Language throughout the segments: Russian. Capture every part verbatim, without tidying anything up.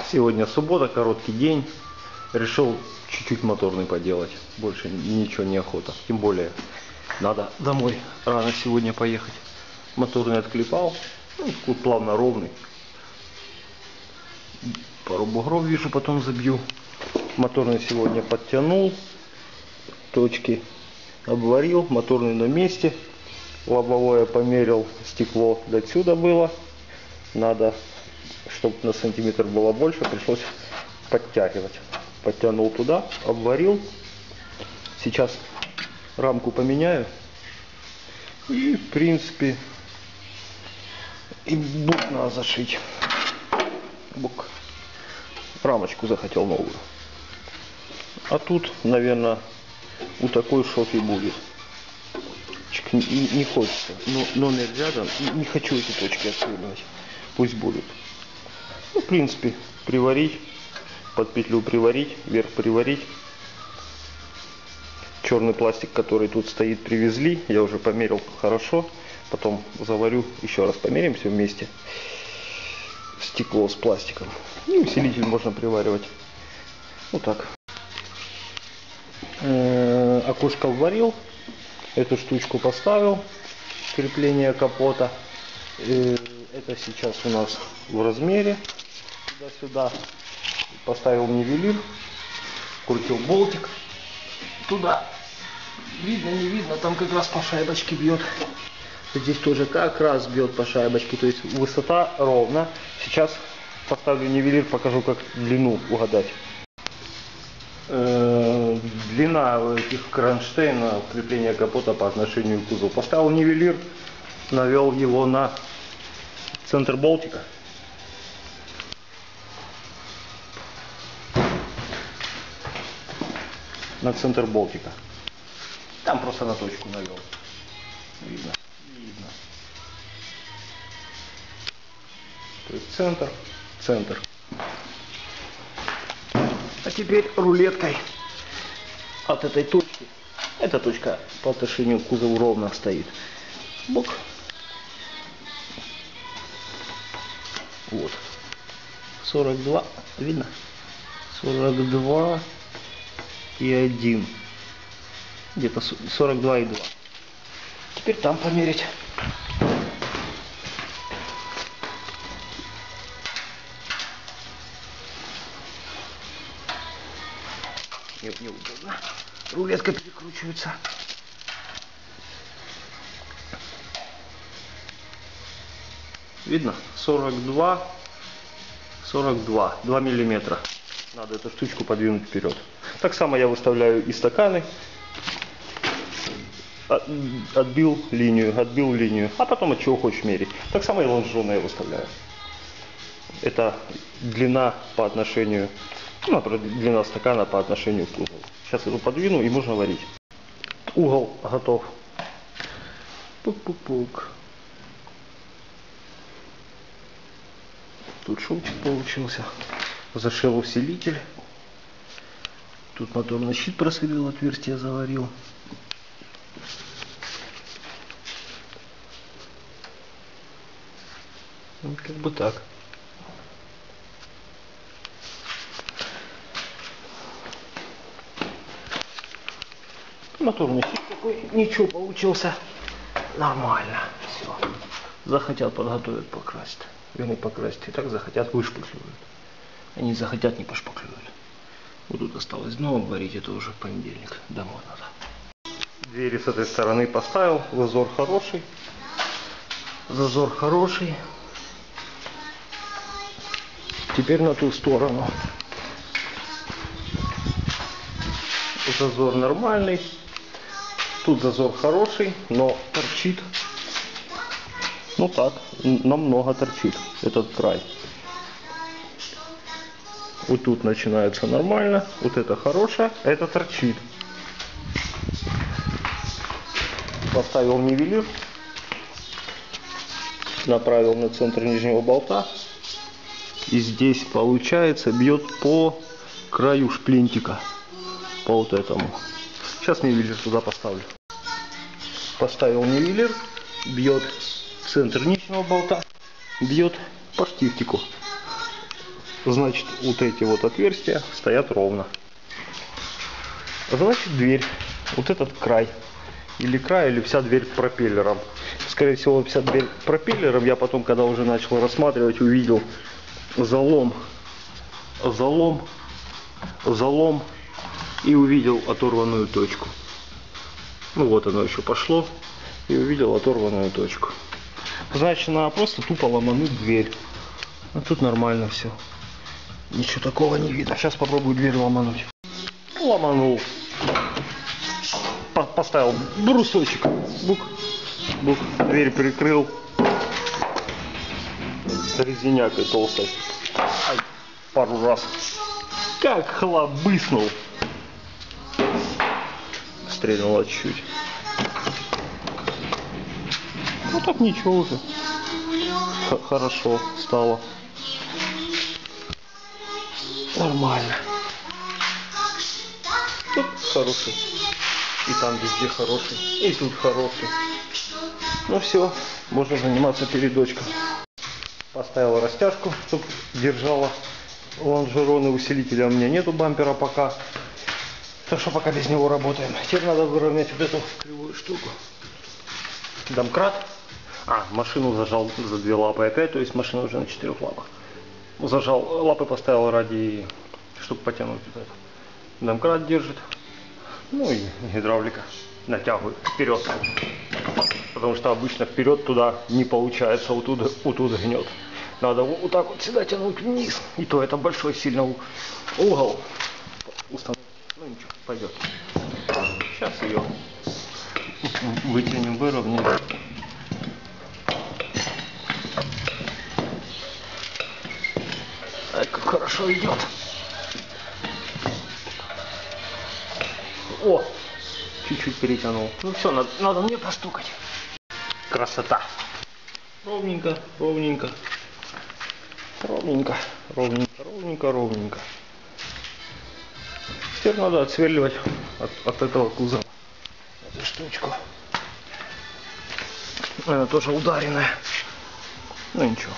Сегодня суббота, короткий день. Решил чуть-чуть моторный поделать. Больше ничего не охота. Тем более надо домой рано сегодня поехать. Моторный отклепал. Ну, кут плавно ровный. Пару бугров вижу, потом забью. Моторный сегодня подтянул. Точки обварил. Моторный на месте. Лобовое померил. Стекло до сюда было. Надо, чтобы на сантиметр было больше, пришлось подтягивать. Подтянул туда, обварил. Сейчас рамку поменяю. И в принципе и бук надо зашить. Бук. Рамочку захотел новую. А тут, наверное, у такой шов и будет. Не, не хочется. Но номер рядом. Не хочу эти точки отсверлять. Пусть будут. Ну, в принципе, приварить. Под петлю приварить. Вверх приварить. Черный пластик, который тут стоит, привезли. Я уже померил хорошо. Потом заварю. Еще раз померим все вместе. Стекло с пластиком. И усилитель можно приваривать. Вот так. Э-э, окошко вварил. Эту штучку поставил. Крепление капота. Э-э, это сейчас у нас в размере. Туда-сюда. Поставил нивелир. Крутил болтик. Туда. Видно, не видно. Там как раз по шайбочке бьет. Здесь тоже как раз бьет по шайбочке. То есть высота ровно. Сейчас поставлю нивелир. Покажу, как длину угадать. Длина этих кронштейна крепления капота по отношению к кузову. Поставил нивелир, навел его на центр болтика. На центр болтика. Там просто на точку навел. Видно? Видно. То есть центр, центр. А теперь рулеткой от этой точки. Эта точка по отношению к кузову ровно стоит. Бок. Вот. сорок два. Видно? сорок два и один. Где-то сорок два и два. Теперь там померить. Неудобно. Рулетка перекручивается. Видно? сорок два, сорок два, два миллиметра. Надо эту штучку подвинуть вперед. Так само я выставляю и стаканы. Отбил линию, отбил линию. А потом от чего хочешь мерить. Так само и лонжероны я выставляю. Это длина по отношению... Ну, длина стакана по отношению к кузову. Сейчас эту подвину и можно варить. Угол готов. Пук-пук-пук. Тут шумчик получился. Зашил усилитель. Тут моторный щит просверлил, отверстие заварил. Ну, как бы так. Моторный щит такой, ничего получился. Нормально. Все. Захотят, подготовят, покрасить. Вернее, покрасить. И так захотят, вышпаклюют. Они захотят, не пошпаклюют. Вот тут осталось дно обварить, это уже в понедельник. Домой надо. Двери с этой стороны поставил. Зазор хороший. Зазор хороший. Теперь на ту сторону. Зазор нормальный. Тут зазор хороший, но торчит. Ну так, намного торчит этот край. Вот тут начинается нормально. Вот это хорошее, это торчит. Поставил нивелир. Направил на центр нижнего болта. И здесь получается бьет по краю шплинтика. По вот этому. Сейчас нивелир туда поставлю. Поставил нивелир, бьет центр нижнего болта, бьет по штифтику. Значит, вот эти вот отверстия стоят ровно. Значит, дверь, вот этот край, или край, или вся дверь пропеллером. Скорее всего, вся дверь пропеллером. Я потом, когда уже начал рассматривать, увидел залом, залом, залом и увидел оторванную точку. Ну вот оно еще пошло, и увидел оторванную точку. Значит, надо просто тупо ломануть дверь. А тут нормально все. Ничего такого не видно. Сейчас попробую дверь ломануть. Ломанул. По поставил брусочек. Бук. Бук. Дверь прикрыл. Резинякой толстой. Ай, пару раз. Как хлобыснул. Стрельнуло чуть-чуть. Ну так ничего уже. Х хорошо стало. Нормально. Тут хороший. И там везде хороший. И тут хороший. Ну все, можно заниматься передочкой. Поставил растяжку, чтобы держала лонжероны. Усилителя у меня нету, бампера пока. Так что пока без него работаем. Теперь надо выровнять вот эту кривую штуку. Домкрат. А, машину зажал за две лапы опять, то есть машина уже на четырех лапах. Зажал, лапы поставил ради, чтобы потянуть вот это. Домкрат держит. Ну и гидравлика натягивает вперед. Потому что обычно вперед туда не получается, вот туда, вот туда гнет. Надо вот так вот всегда тянуть вниз. И то это большой сильно угол установить. Ну ничего, пойдет. Сейчас ее вытянем, выровняем. Ай, как хорошо идет. О, чуть-чуть перетянул. Ну все, надо, надо мне постукать. Красота. Ровненько, ровненько. Ровненько, ровненько, ровненько, ровненько. Теперь надо отсверливать от, от этого кузова эту штучку. Она тоже ударенная. Ну ничего.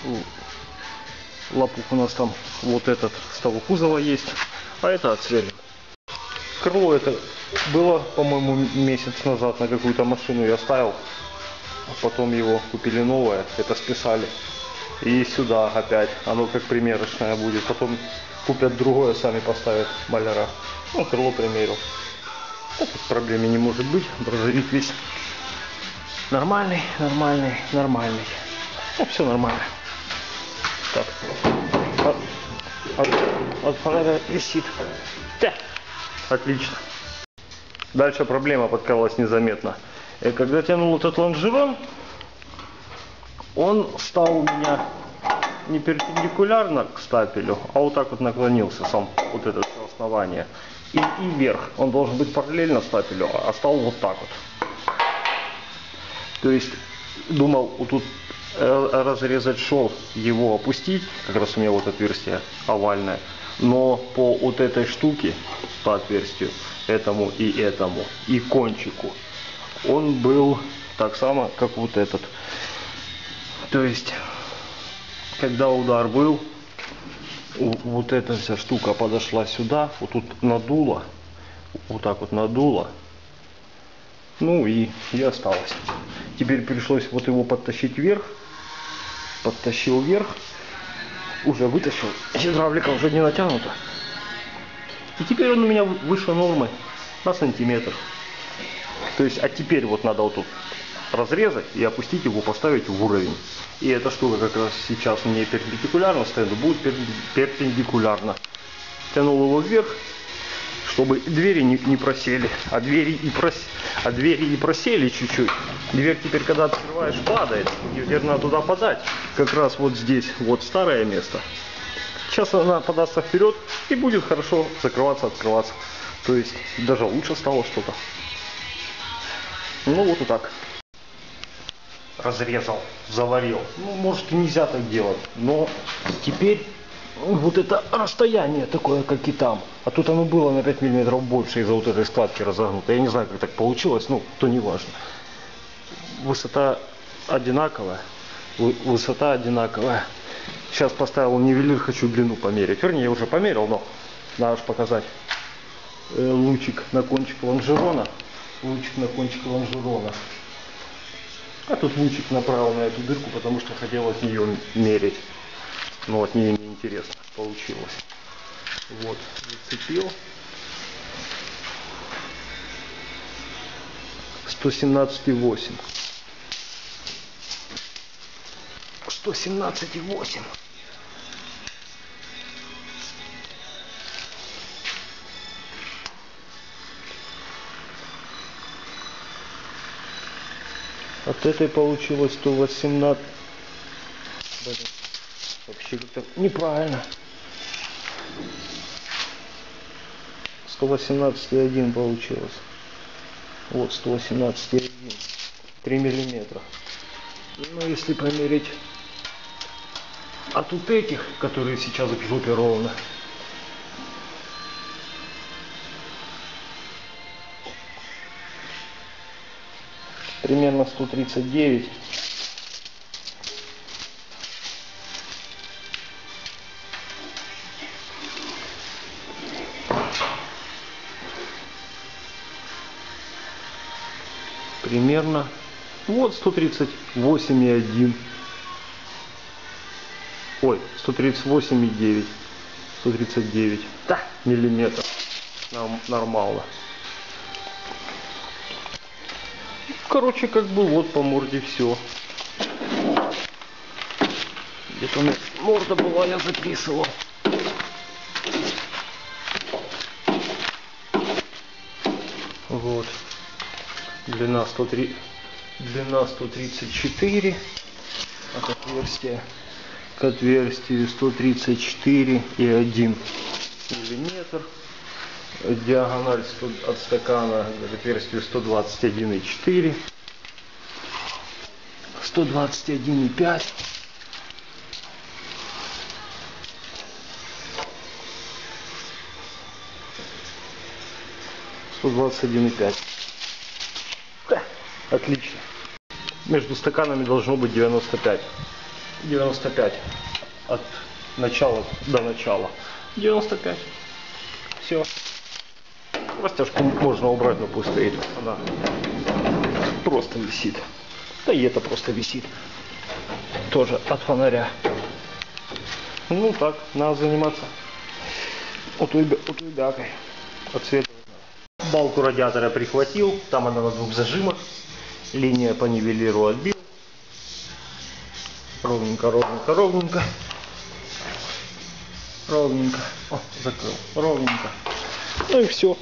Лопух у нас там вот этот с того кузова есть, а это отсверливать. Крыло это было, по-моему, месяц назад на какую-то машину я ставил. А потом его купили новое, это списали. И сюда опять, оно как примерочное будет. Потом купят другое, сами поставят маляра. Ну, крыло примерил. Так проблем не может быть. Брозовик весь нормальный, нормальный, нормальный. Ну, все нормально. Так. От, от, от фонаря висит. Да. Отлично. Дальше проблема подкралась незаметно. И когда тянул этот лонжерон, он стал у меня не перпендикулярно к стапелю, а вот так вот наклонился сам, вот это основание. И, и вверх. Он должен быть параллельно стапелю, а стал вот так вот. То есть думал вот тут разрезать шов, его опустить, как раз у меня вот отверстие овальное, но по вот этой штуке, по отверстию, этому и этому, и кончику, он был так само, как вот этот. То есть, когда удар был, вот эта вся штука подошла сюда, вот тут надуло, вот так вот надуло, ну и, и осталось. Теперь пришлось вот его подтащить вверх, подтащил вверх, уже вытащил, гидравлика уже не натянута. И теперь он у меня выше нормы на сантиметр. То есть, а теперь вот надо вот тут разрезать и опустить его, поставить в уровень. И эта штука как раз сейчас не перпендикулярно стоит, будет перпендикулярно. Тянул его вверх, чтобы двери не, не просели. А двери и, прос... а двери и просели чуть-чуть. Дверь теперь, когда открываешь, падает. И теперь надо туда подать. Как раз вот здесь, вот старое место. Сейчас она подастся вперед и будет хорошо закрываться, открываться. То есть даже лучше стало что-то. Ну вот и так. Разрезал, заварил. Ну, может, и нельзя так делать. Но теперь вот это расстояние такое, как и там. А тут оно было на пять миллиметров больше из-за вот этой складки разогнутой. Я не знаю, как так получилось, ну, то не важно. Высота одинаковая. Высота одинаковая. Сейчас поставил нивелир, хочу длину померить. Вернее, я уже померил, но надо же показать. Лучик на кончик лонжерона. Лучик на кончик лонжерона. А тут лучик направил на эту дырку, потому что хотелось ее мерить. Но вот мне неинтересно получилось. Вот, зацепил. сто семнадцать и восемь. сто семнадцать и восемь. От этой получилось сто восемнадцать. Блин, вообще как-то неправильно. сто восемнадцать и один получилось. Вот сто восемнадцать и один. три миллиметра. Ну если померить от вот этих, которые сейчас в жопе ровно. Примерно сто тридцать девять. Примерно вот сто тридцать восемь и один. Ой, сто тридцать восемь и девять. сто тридцать девять. Да, миллиметр. Нормально. Короче, как бы вот по морде все. Где-то у меня морда была, я записывал. Вот. Длина сто три, длина сто тридцать четыре. От отверстия к отверстию сто тридцать четыре и один миллиметр. Диагональ от стакана к отверстию сто двадцать один и четыре. сто двадцать один и пять. сто двадцать один и пять. Да, отлично. Между стаканами должно быть девяносто пять. девяносто пять. От начала до начала. девяносто пять. Все. Растяжку можно убрать, но пусть стоит. Она просто висит. Да и это просто висит. Тоже от фонаря. Ну так, надо заниматься утюбякой. Отсветывать надо. Балку радиатора прихватил. Там она на двух зажимах. Линия по нивелиру отбил. Ровненько, ровненько, ровненько. Ровненько. О, закрыл. Ровненько. Ну и все.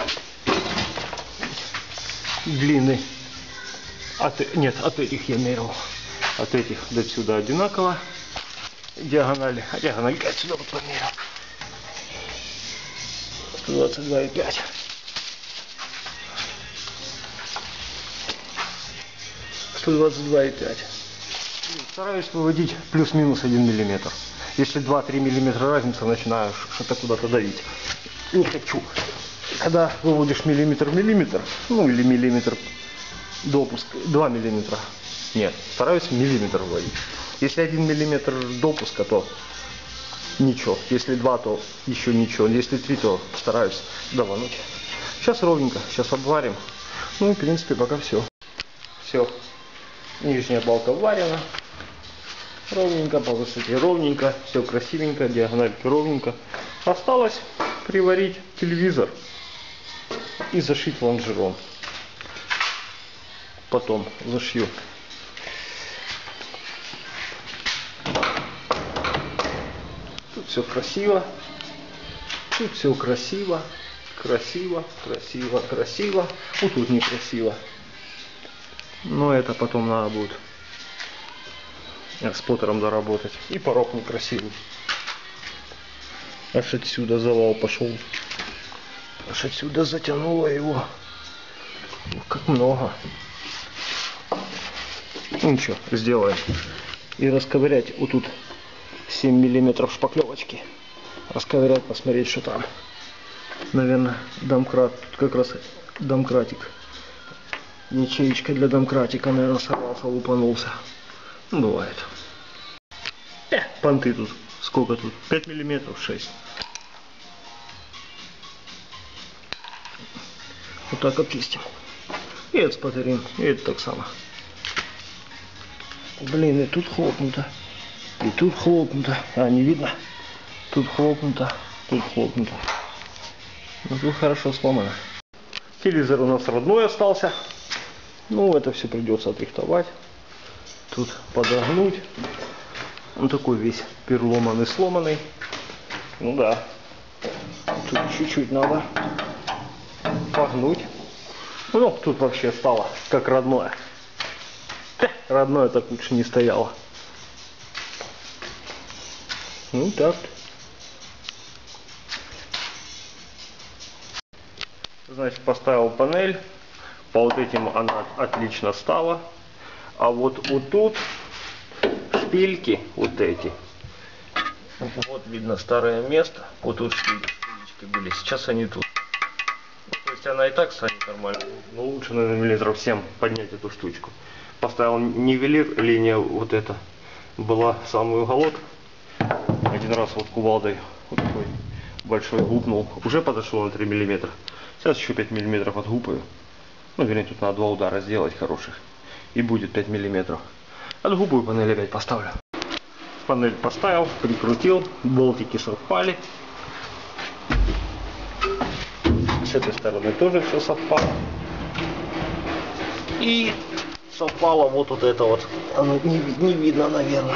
Длины. От, нет, от этих я мерил. От этих до сюда одинаково. Диагонали. А диагональ отсюда вот померил. сто двадцать два и пять. сто двадцать два и пять. Стараюсь выводить плюс-минус один миллиметр. Если два-три миллиметра разница, начинаю что-то куда-то давить. Не хочу. Когда выводишь миллиметр-миллиметр, ну или миллиметр допуск, два миллиметра. Нет, стараюсь миллиметр выводить. Если один миллиметр допуска, то ничего. Если два, то еще ничего. Если три, то стараюсь давануть. Сейчас ровненько, сейчас обварим. Ну и в принципе пока все. Все. Нижняя балка варена. Ровненько, по высоте ровненько. Все красивенько, диагональки ровненько. Осталось приварить телевизор и зашить лонжерон. Потом зашью. Тут все красиво. Тут все красиво. Красиво, красиво, красиво. Вот тут некрасиво. Но это потом надо будет эксплуатором доработать. И порог некрасивый. Аж отсюда завал пошел. Аж отсюда затянуло его. Как много. Ну ничего, сделаем. И расковырять вот тут семь миллиметров шпаклевочки. Расковырять, посмотреть, что там. Наверное, домкрат. Тут как раз домкратик. Ячеечка для домкратика, наверное, сорвался, лупанулся. Бывает. понты тут. Сколько тут? пять миллиметров, шесть. Вот так обчистим. И это спотерим, и это так само. Блин, и тут хлопнуто. И тут хлопнуто. А, не видно? Тут хлопнуто, тут хлопнуто. Ну, тут хорошо сломано. Телевизор у нас родной остался. Ну, это все придется отрихтовать. Тут подогнуть. Он такой весь переломанный, сломанный. Ну да. Тут чуть-чуть надо погнуть. Ну, тут вообще стало как родное. Родное так лучше не стояло. Ну так. Значит, поставил панель. По вот этим она отлично стала. А вот, вот тут шпильки, вот эти. Вот видно старое место. Вот тут шпильки были. Сейчас они тут. То есть она и так станет нормально. Но лучше, наверное, миллиметров семь поднять эту штучку. Поставил нивелир, линия вот эта была в самый уголок. Один раз вот кувалдой вот такой большой гупнул. Уже подошел на три миллиметра. Сейчас еще пять миллиметров отгупаю. Ну, вернее, тут надо два удара сделать хороших. И будет пять миллиметров. Отгупаю, панель опять поставлю. Панель поставил, прикрутил. Болтики совпали. С этой стороны тоже все совпало. И совпало вот, вот это вот. Оно не, не видно, наверное.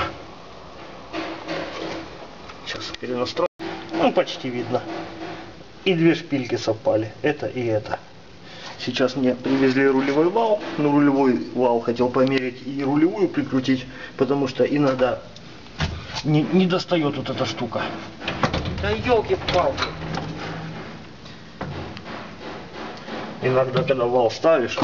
Сейчас перенастрою. Ну, почти видно. И две шпильки совпали. Это и это. Сейчас мне привезли рулевой вал. Но рулевой вал хотел померить и рулевую прикрутить. Потому что иногда не, не достает вот эта штука. Да елки-палки. Иногда, когда вал ставишь,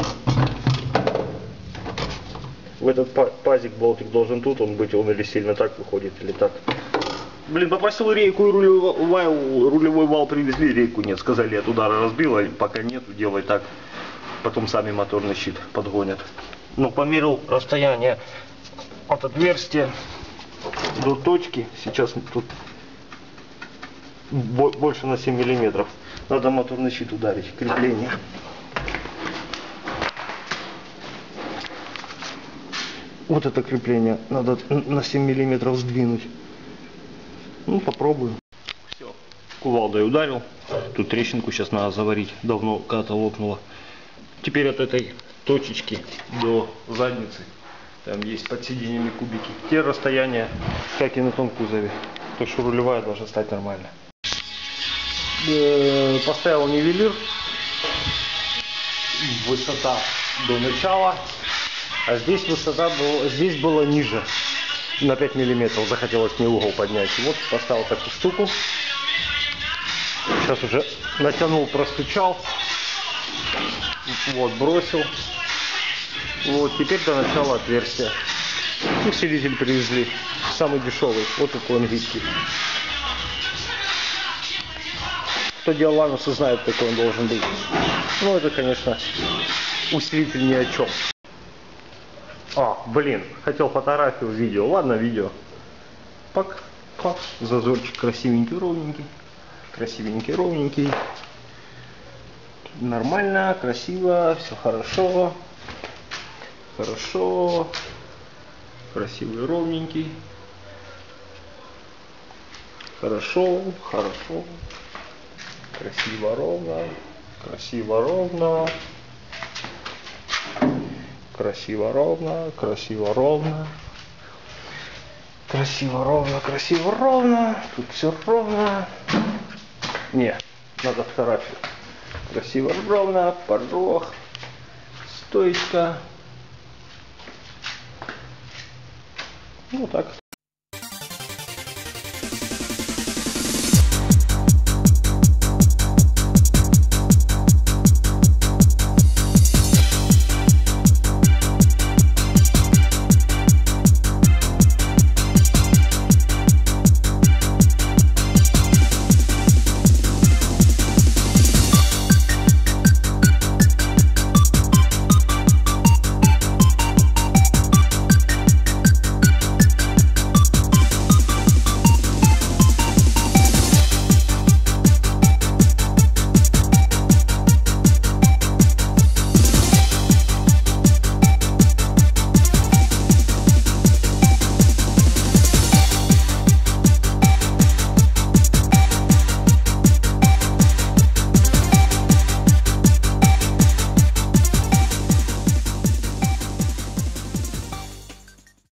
в этот пазик болтик должен тут он быть, он или сильно так выходит, или так. Блин, попросил рейку и рулевой вал, рулевой вал привезли, рейку нет, сказали, от удара разбила, пока нету, делай так. Потом сами моторный щит подгонят. Ну, померил расстояние от отверстия до точки, сейчас тут больше на семь миллиметров. Надо моторный щит ударить, крепление. Вот это крепление надо на семь миллиметров сдвинуть. Ну, попробую. Все. Кувалдой ударил. Тут трещинку сейчас надо заварить. Давно когда-то лопнула. Теперь от этой точечки до задницы, там есть под сиденьями кубики. Те расстояния, как и на том кузове. Так что рулевая должна стать нормально. Поставил нивелир. Высота до начала. А здесь высота была, здесь было ниже. На пять миллиметров захотелось мне угол поднять. Вот поставил такую штуку. Сейчас уже натянул, простучал. Вот, бросил. Вот, теперь до начала отверстия. Усилитель привезли. Самый дешевый. Вот такой английский. Кто делал ланусы, знает, какой он должен быть. Ну, это, конечно, усилитель ни о чем. А, блин, хотел фотографию, видео. Ладно, видео. Пак, пак. Зазорчик красивенький, ровненький. Красивенький, ровненький. Нормально, красиво, все хорошо. Хорошо. Красивый, ровненький. Хорошо, хорошо. Красиво, ровно. Красиво, ровно. Красиво, ровно. Красиво, ровно. Красиво, ровно. Красиво, ровно. Тут все ровно. Не, надо фотографию. Красиво, ровно. Порог. Стоечка. Ну, вот так вот.